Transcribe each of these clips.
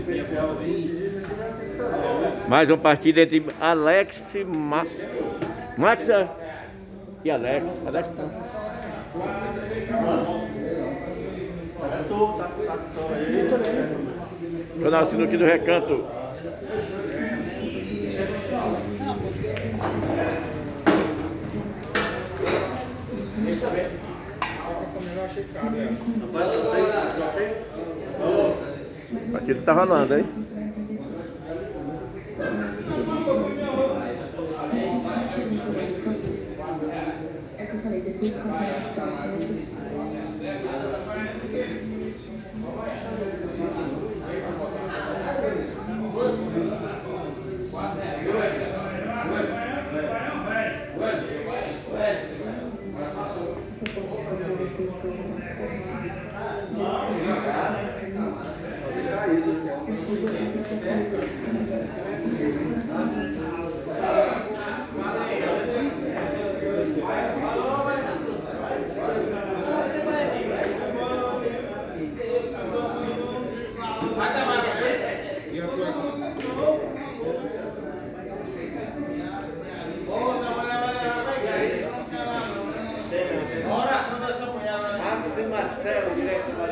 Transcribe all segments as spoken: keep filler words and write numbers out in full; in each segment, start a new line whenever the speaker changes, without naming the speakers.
Mais uma partida entre Alex e Ma... Max e Alex. Alex não. Canal Sinuque do Recanto. A partida tá rolando, hein?
É que eu falei desse
Marcelo, direto do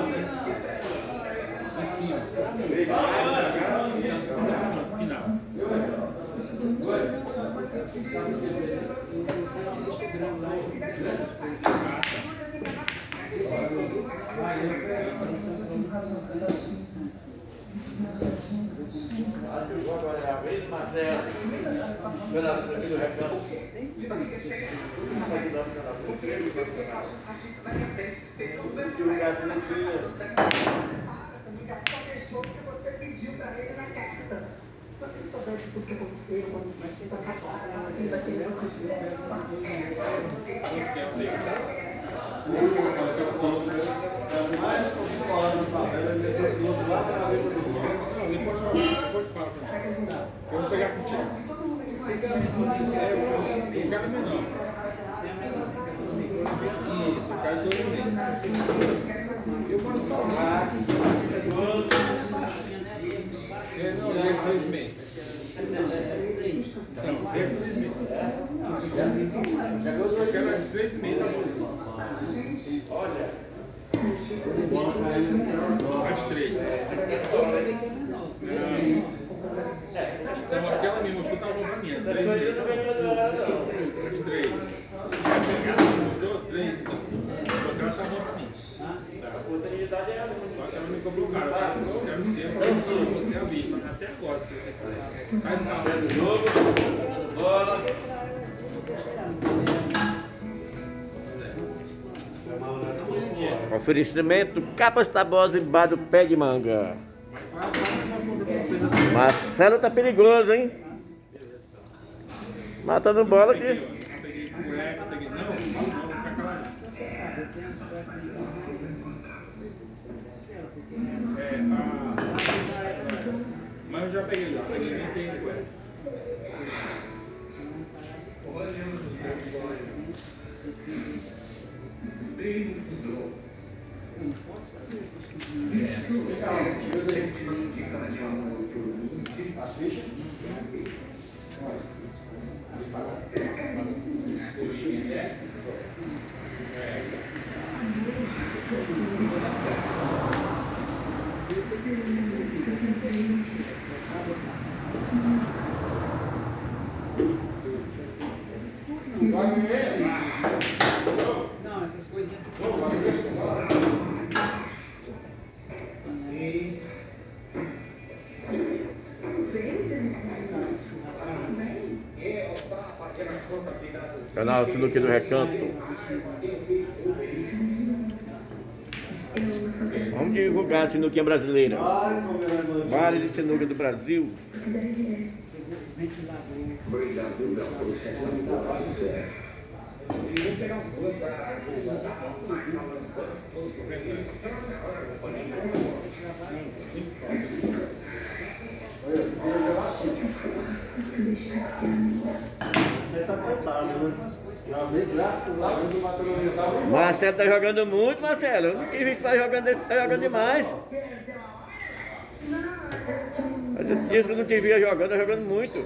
assim, ó. Final.
Agora é a vez do Marcelo. Pela aqui do Recanto.
você pediu para ele na carta. Se você soubesse por que aconteceu, quando você vai falar, ele vai querer você.
Depois fala pra mim. Eu vou pegar contigo. O cara menor. Isso, o cara de dois meses. Eu moro sozinho. É, não, ele é três meses. Então, é três meses. Eu quero três meses, tá bom?
Olha.
Mais três. Então aquela me mostrou que estava bom pra mim. Três meses. Mais três. Essa cara me mostrou três. O cara tá bom pra mim. Só que ela me cobrou caro. Eu quero ser pra você à vista. Até agora, se você quiser. Faz uma do jogo. Bola.
Oferecimento Capas Tabosa embaixo do pé de manga. Marcelo tá perigoso, hein? Matando bola aqui.
É, tá. Mas eu já peguei lá.
As fichas?
Não, essas coisinhas.
Canal Sinuque do Recanto. Vamos divulgar a sinuquinha brasileira. Vale de sinuca do Brasil.
Obrigado pela processão da sucesso.
Vou pegar um pouco para
Você tá contado, né? Já vê, graças a Deus, o Matheus.
Marcelo tá jogando muito, Marcelo. Eu não quis ver que tá jogando, tá jogando demais.
Não.
Esses dias que eu não te via jogando, tá jogando muito.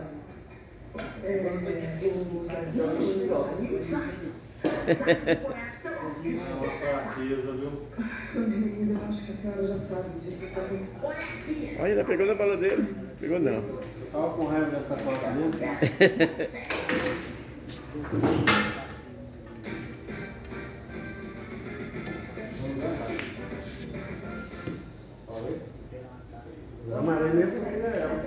Uma fraqueza, viu?
Menina, eu acho que a senhora já sabe de que eu tô... Olha aqui!
Olha, ainda pegou na bola dele. Pegou não.
Eu tava com raiva dessa placa mesmo. Mas é mesmo que é ela.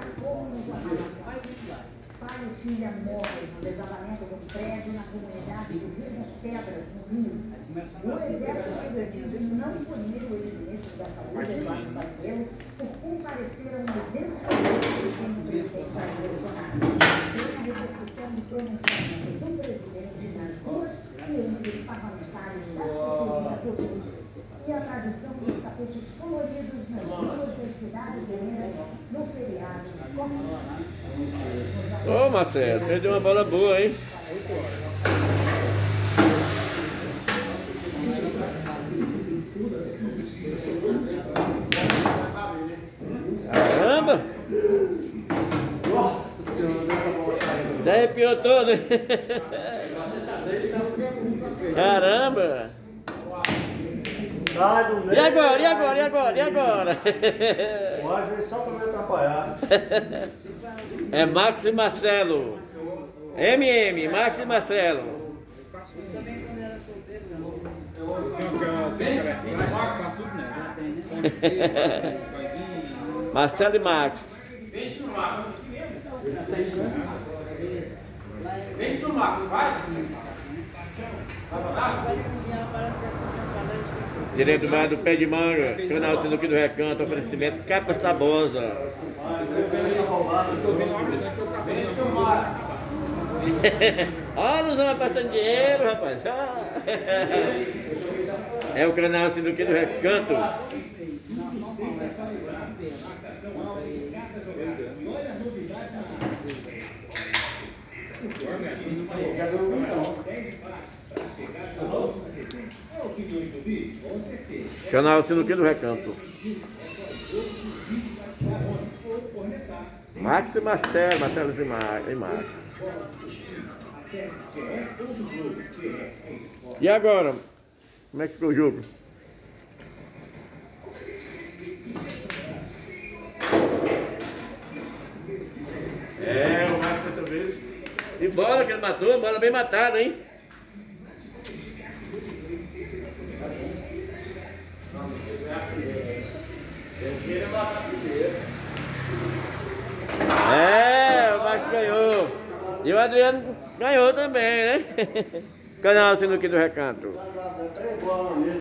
Pai e filha morrem no desalamento de um prédio na comunidade do Rio das Pedras, no Rio. O Exército decide não punir o ex-ministro da Saúde, Eduardo Pazuello, por comparecer a um evento do presidente Jair Bolsonaro. Tem a repercussão do pronunciamento do presidente nas ruas e entre os parlamentares da Cidadania Política. E a tradição dos tapetes coloridos nas ruas das cidades mineiras no feriado de Corpus Christi.
Ô Marcelo, perdeu uma bola boa, hein? Caramba! Já arrepiou todo, hein? Caramba!
Sai do meio.
E agora, e agora, e agora, e agora?
O Age veio só pra me atrapalhar.
É Max e Marcelo. M M, Max e Marcelo.
Eu também, quando era solteiro, não.
Tem um tem um carequinha, eu faço tudo, né?
Marcelo e Max.
Vem no Marcos. Vem no Marcos, vai. Vai rodar?
Direito do bar do Pé de Manga, canal Sinuque do Recanto, oferecimento Capas Tabosa.
Vem no Marcos.
Olha, os homens passando dinheiro, rapaz. É o canal Sinuque do Recanto. Canal Sinuque do Recanto. Max e Marcelo, Marcelo e Max. E, Max. E agora? Como é que ficou o jogo? É, o Max dessa vez. E bola que ele matou, bola bem matada, hein? É, o Max ganhou. E o Adriano ganhou também, né? Canal Sinuque do Recanto.